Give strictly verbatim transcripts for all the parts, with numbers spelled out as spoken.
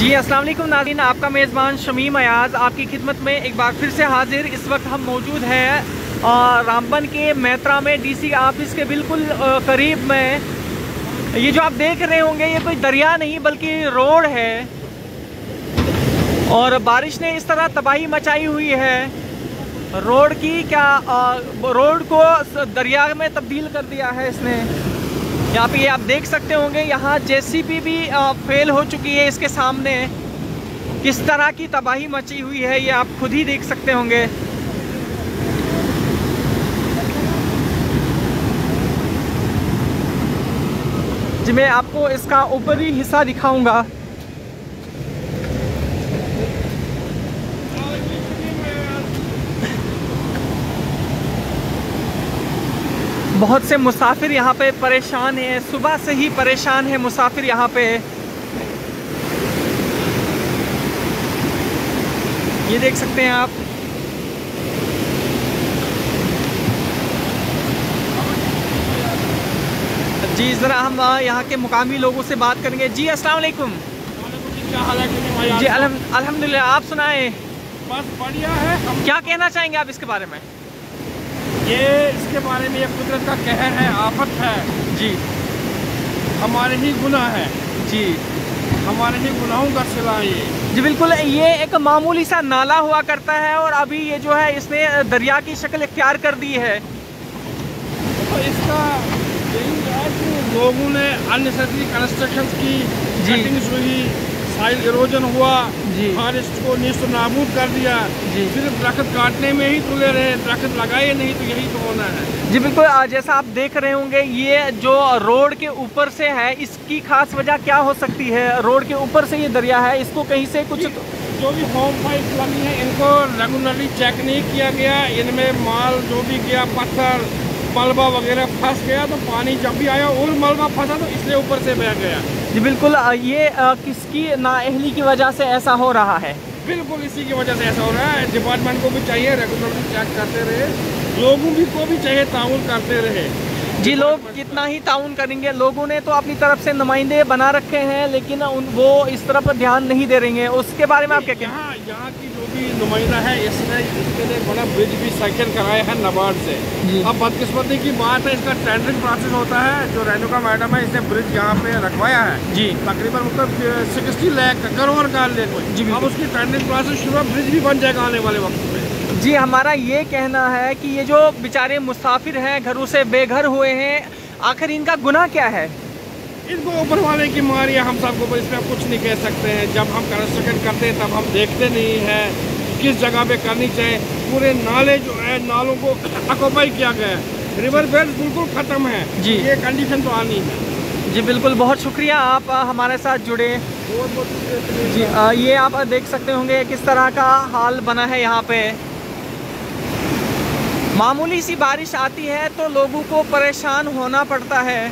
जी अस्सलाम वालेकुम नाज़रीन, आपका मेज़बान शमीम अयाज़ आपकी खिदमत में एक बार फिर से हाजिर। इस वक्त हम मौजूद हैं रामबन के मैत्रा में डीसी ऑफिस के बिल्कुल करीब में। ये जो आप देख रहे होंगे ये कोई दरिया नहीं बल्कि रोड है, और बारिश ने इस तरह तबाही मचाई हुई है रोड की, क्या रोड को दरिया में तब्दील कर दिया है इसने। यहाँ पे ये आप देख सकते होंगे, यहाँ जेसीबी भी फेल हो चुकी है इसके सामने। किस तरह की तबाही मची हुई है ये आप खुद ही देख सकते होंगे। जी मैं आपको इसका ऊपरी हिस्सा दिखाऊंगा। बहुत से मुसाफिर यहाँ पे परेशान हैं, सुबह से ही परेशान है मुसाफिर यहाँ पे। ये देख सकते हैं आप। जी ज़रा हम यहाँ के मुकामी लोगों से बात करेंगे। जी अस्सलाम वालेकुम। क्या हाल है जी अल्हम्दुलिल्लाह, आप सुनाएं। बस बढ़िया है। हम क्या कहना चाहेंगे आप इसके बारे में? ये इसके बारे में ये कुदरत का कहर है, आफत है जी। हमारे ही गुनाह है जी, हमारे ही गुनाहों का सिला ये। जी बिल्कुल। ये एक मामूली सा नाला हुआ करता है और अभी ये जो है इसने दरिया की शक्ल इख्तियार कर दी है। तो इसका यही है कि लोगों ने अननेसेसरी कंस्ट्रक्शन की, कटिंग्स हुई, साइल इरोजन हुआ, फॉरेस्ट को नीस्त नाबूद कर दिया। सिर्फ दरख्त काटने में ही तुले रहे, दरख्त लगाए नहीं, तो यही तो होना है। जी बिल्कुल। जैसा आप देख रहे होंगे ये जो रोड के ऊपर से है, इसकी खास वजह क्या हो सकती है? रोड के ऊपर से ये दरिया है, इसको कहीं से कुछ तो... जो भी होम पाइप लगी है इनको रेगुलरली चेक नहीं किया गया। इनमें माल जो भी गया, पत्थर मलबा वगैरह फंस गया, तो पानी जब भी आया और मलबा फंसा तो इसलिए ऊपर से बह गया। जी बिल्कुल। ये किसकी नाअहली की वजह से ऐसा हो रहा है? बिल्कुल इसी की वजह से ऐसा हो रहा है। डिपार्टमेंट को भी चाहिए रेगुलरली चेक करते रहे, लोगों भी को भी चाहिए ताउन करते रहे। जी लोग कितना ही ताउन करेंगे, लोगों ने तो अपनी तरफ से नुमाइंदे बना रखे हैं लेकिन उन वो इस तरफ ध्यान नहीं दे रहे हैं। उसके बारे में आप क्या कहें? यहाँ यहाँ की जो भी नुमाइंदा है इसने इसके लिए बड़ा ब्रिज भी सैंक्शन कराया है नबार्ड से। अब बदकिस्मती की बात है, इसका टेंडरिंग प्रोसेस होता है। जो रेणुका मैडम है इसने ब्रिज यहाँ पे रखवाया है जी, तकरीबन मतलब सिक्सटी लाख करोड़ का जी। अब उसकी टेंडरिंग प्रोसेस शुरू, ब्रिज भी बन जाएगा आने वाले वक्त में। जी हमारा ये कहना है कि ये जो बेचारे मुसाफिर हैं, घरों से बेघर हुए हैं, आखिर इनका गुनाह क्या है? इनको ऊपर वाले की मारी है, हम सबको इसमें कुछ नहीं कह सकते हैं। जब हम कंस्ट्रक्शन करते हैं तब हम देखते नहीं हैं किस जगह पे करनी चाहिए। पूरे नाले जो है, नालों को ऑक्यूपाई किया गया है, रिवर बेड बिल्कुल ख़त्म है जी। ये कंडीशन तो आनी है। जी बिल्कुल, बहुत शुक्रिया आप हमारे साथ जुड़े। जी आ, ये आप देख सकते होंगे किस तरह का हाल बना है यहाँ पे। मामूली सी बारिश आती है तो लोगों को परेशान होना पड़ता है।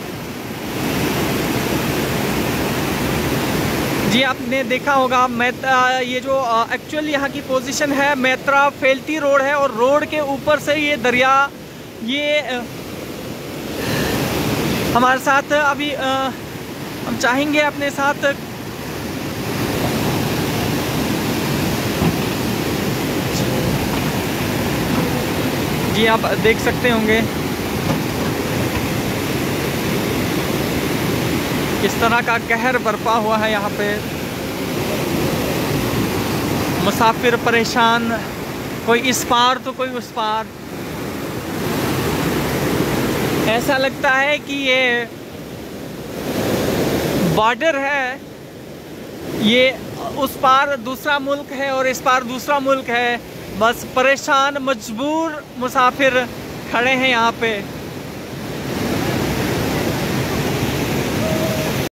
जी आपने देखा होगा मैत्रा, ये जो एक्चुअल यहाँ की पोजीशन है, मैत्रा फैलती रोड है और रोड के ऊपर से ये दरिया, ये हमारे साथ अभी आ, हम चाहेंगे अपने साथ जी आप देख सकते होंगे किस तरह का कहर बरपा हुआ है यहाँ पे। मुसाफिर परेशान, कोई इस पार तो कोई उस पार। ऐसा लगता है कि ये बॉर्डर है, ये उस पार दूसरा मुल्क है और इस पार दूसरा मुल्क है। बस परेशान मजबूर मुसाफिर खड़े हैं यहाँ पे।